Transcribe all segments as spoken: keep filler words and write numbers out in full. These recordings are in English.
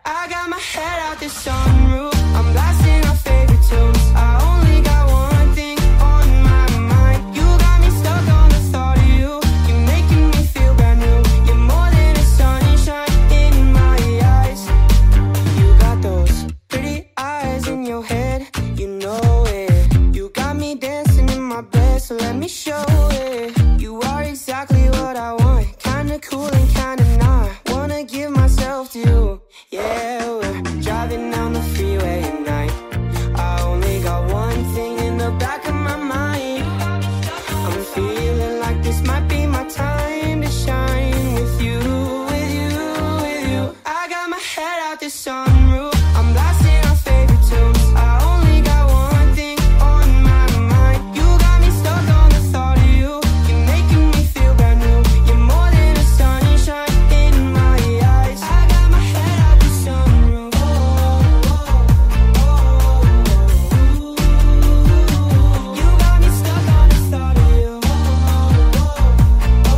I got my head out the sunroof, I'm blasting our favorite tunes. I only got one thing on my mind. You got me stuck on the thought of you. You're making me feel brand new. You're more than a sunshine in my eyes. You got those pretty eyes in your head, you know it. You got me dancing in my bed, so let me show it. You are exactly what I want, kinda cool and kinda not. Wanna give myself to you. Yeah, we're driving down the freeway at night. I only got one thing in the back of my mind. I'm feeling like this might be my time to shine with you, with you, with you. I got my head out the sunroof, I'm blasting our favorite tunes. I only got one thing on my mind. You got me stuck on the thought of you. You're making me feel brand new. You're more than a sunshine in my eyes. I got my head out the sunroof. Oh, oh, oh, oh. You got me stuck on the thought of you. Oh, oh,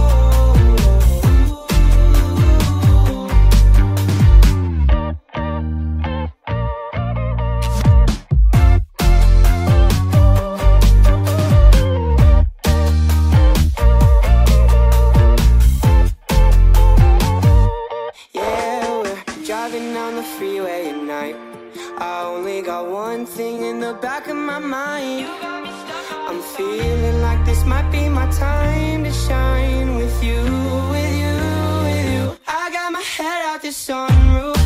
yeah, we're driving down the freeway at night. I only got one thing in the back of my mind. I'm feeling like this might be my time to shine with you, with you, with you. I got my head out the sunroof.